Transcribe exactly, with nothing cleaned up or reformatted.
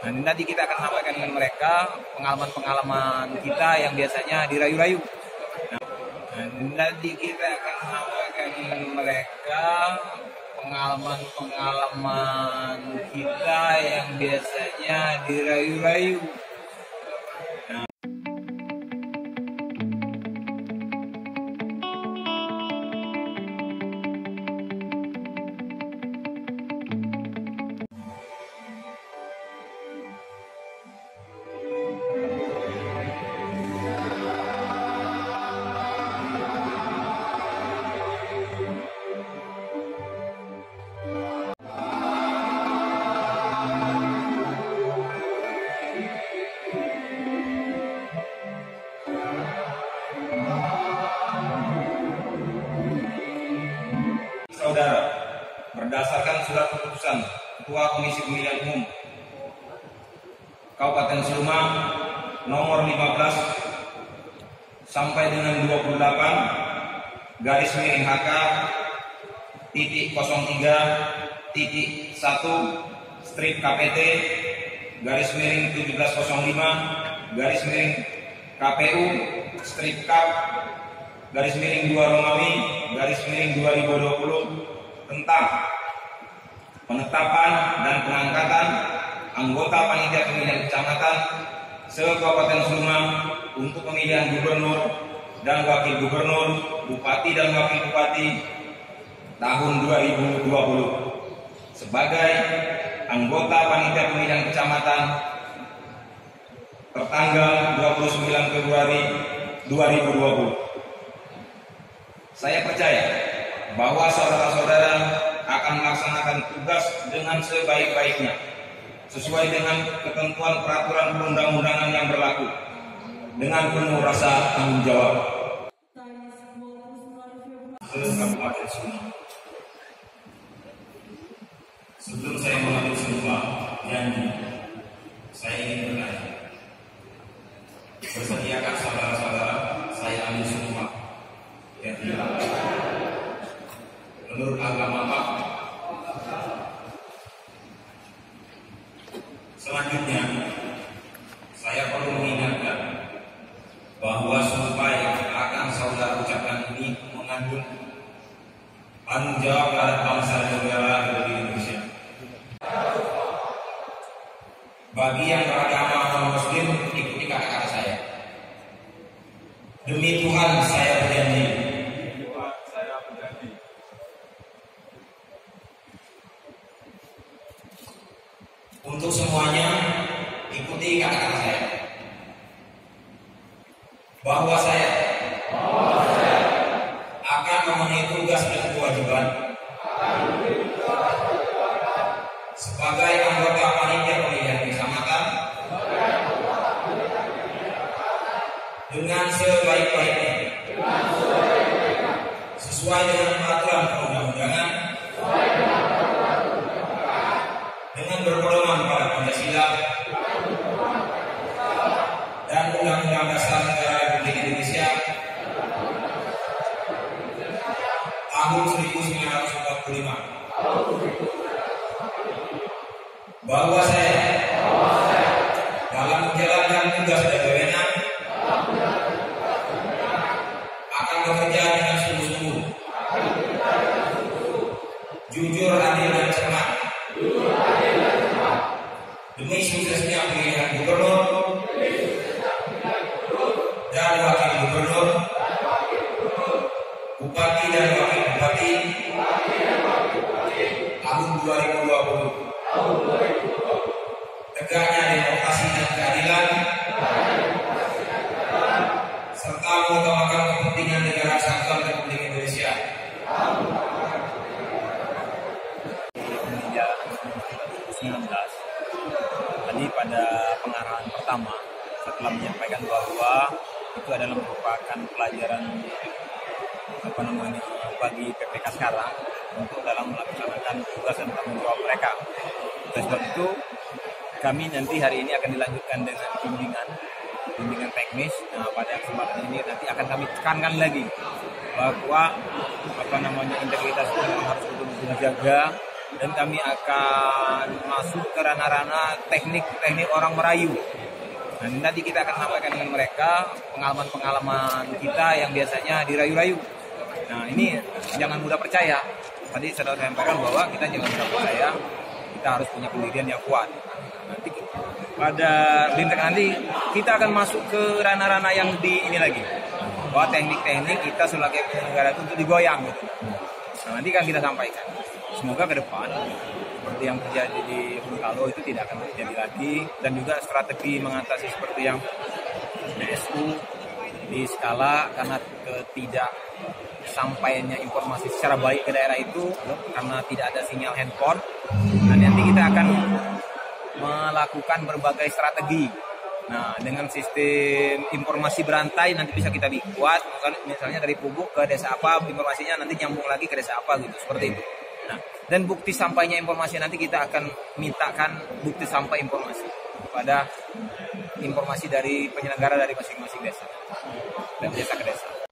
Nah, nanti kita akan sampaikan dengan mereka pengalaman-pengalaman kita yang biasanya dirayu-rayu. Nah, nanti kita akan sampaikan dengan mereka pengalaman-pengalaman kita yang biasanya dirayu-rayu. Saudara, berdasarkan surat keputusan Ketua Komisi Pemilihan Umum Kabupaten Sleman nomor lima belas sampai dengan dua puluh delapan garis miring H K titik nol tiga titik satu strip K P T garis miring tujuh belas nol lima garis miring K P U strip Kap garis miring dua Romawi garis miring dua ribu dua puluh tentang penetapan dan pengangkatan anggota panitia pemilihan kecamatan se-Kabupaten Sleman untuk pemilihan gubernur dan wakil gubernur, bupati dan wakil bupati tahun dua ribu dua puluh sebagai anggota panitia pemilihan kecamatan tertanggal dua puluh sembilan Februari dua ribu dua puluh. Saya percaya bahwa saudara-saudara akan melaksanakan tugas dengan sebaik-baiknya sesuai dengan ketentuan peraturan perundang-undangan yang berlaku dengan penuh rasa tanggung jawab. Kabupaten Sleman. Sebelum saya mengambil sumpah janji, saya ingin bertanya, bersediakah saudara-saudara saya ambil sumpah? Ya tidak. Menurut agama apa? Selanjutnya, saya perlu mengingatkan bahwa sumpah yang akan saudara ucapkan ini mengandung tanggung jawab terhadap bangsa dan negara Republik Indonesia. Bagi yang beragama non-Muslim, ikuti kata-kata saya. Demi Tuhan saya berjanji. Untuk semuanya ikuti kata-kata saya. Bahwa saya, bahwa saya akan memenuhi tugas dan kewajiban sebagai anggota panitia pemilihan kecamatan dengan sebaik-baiknya sesuai dengan peraturan perundang-undangan dengan berpedoman pada Pancasila dan Undang-Undang Dasar Negara Republik Indonesia tahun seribu sembilan ratus empat puluh lima. Bahwa saya dalam menjalankan tugas dan wewenang akan bekerja dengan sungguh-sungguh, jujur, adil dan cermat demi suksesnya pemilihan gubernur dan wakil gubernur, bupati dan wakil bupati tahun dua ribu dua puluh. Tegaknya demokrasi dan keadilan serta mengutamakan kepentingan negara kesatuan Republik Indonesia. dua ribu sembilan belas tadi pada pengarahan pertama setelah menyampaikan bahwa itu adalah merupakan pelajaran apa namanya bagi P P K sekarang untuk dalam melaksanakan tugas dan tanggung jawab mereka. Oleh sebab itu kami nanti hari ini akan dilanjutkan dengan bimbingan bimbingan teknis. Nah, pada kesempatan ini nanti akan kami tekankan lagi bahwa apa namanya integritas itu harus betul-betul dijaga dan kami akan masuk ke ranah-ranah teknik-teknik orang merayu. Nah, nanti kita akan sampaikan dengan mereka pengalaman-pengalaman kita yang biasanya dirayu-rayu. Nah, ini jangan mudah percaya. Tadi sudah saya sampaikan bahwa kita jangan mudah percaya, kita harus punya pendirian yang kuat. Nanti pada Bimtek nanti kita akan masuk ke ranah-ranah yang di ini lagi, bahwa teknik-teknik kita sebagai penyelenggara itu untuk digoyang gitu. Nah, nanti kan kita sampaikan. Semoga ke depan seperti yang terjadi di Bengkalo itu tidak akan terjadi lagi, dan juga strategi mengatasi seperti yang D S U di skala karena ketidak sampainya informasi secara baik ke daerah itu karena tidak ada sinyal handphone. Nah, nanti kita akan melakukan berbagai strategi. Nah, dengan sistem informasi berantai nanti bisa kita buat, misalnya dari Pubuk ke desa apa, informasinya nanti nyambung lagi ke desa apa gitu, seperti itu. Nah, dan bukti sampainya informasi nanti kita akan mintakan bukti sampai informasi pada informasi dari penyelenggara dari masing-masing desa dan desa ke desa.